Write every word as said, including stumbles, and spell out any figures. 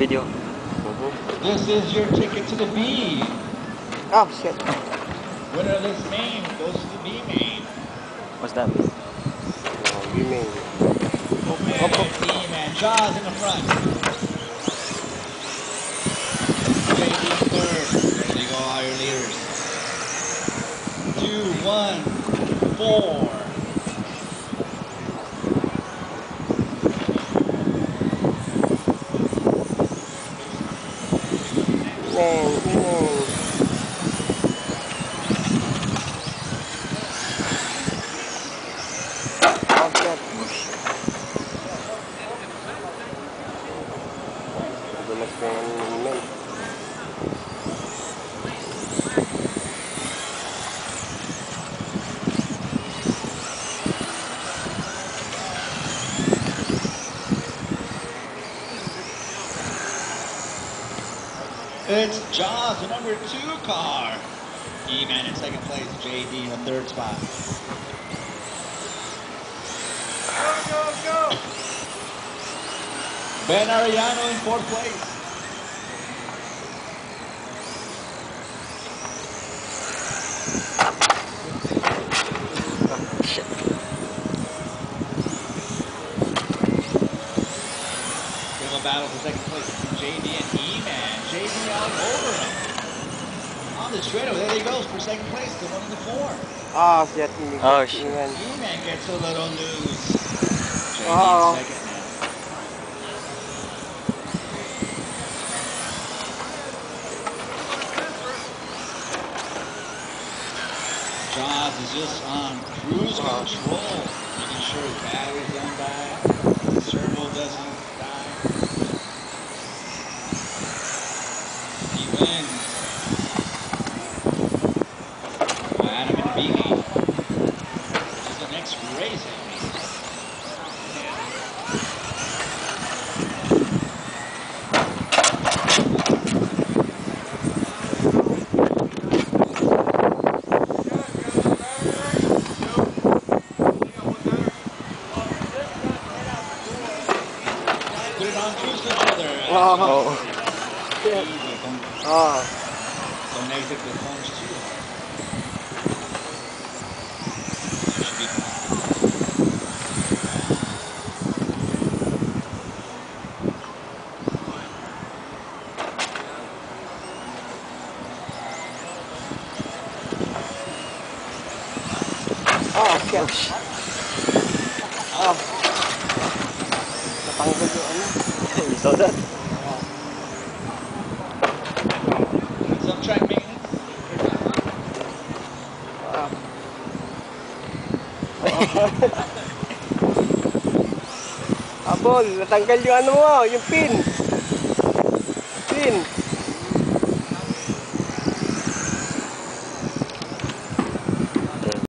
video. Mm-hmm. This is your ticket to the B. Oh, shit. Winner of this main goes to the B main. What's that? Oh, B main. And E-Man, Jaws in the front. J D in third. There you go, all your leaders. Two, one, four. Man, man. It's Jaws, the number two car. E-Man in second place, J D in the third spot. Go, go, go! Ben Arellano in fourth place. Battle for second place between J D and E-Man. J D all over him. On the straightaway, there he goes for second place, the one in the four. Oh, shit. Oh, shit. E-Man gets a little news. J D oh. in second now. Jaws is just on cruise control, making sure his batteries don't die, the servo doesn't die. He wins. Adam in the B main, which is the next racing. Put it on cruise control there. Oh. Shit. Oh. Don't exit the phones too hard. Oh, shit. Oh. Natanggal yung ano. You saw that? Some track maintenance. Ah. Abol, natanggal yung ano mo, yung pin. Pin.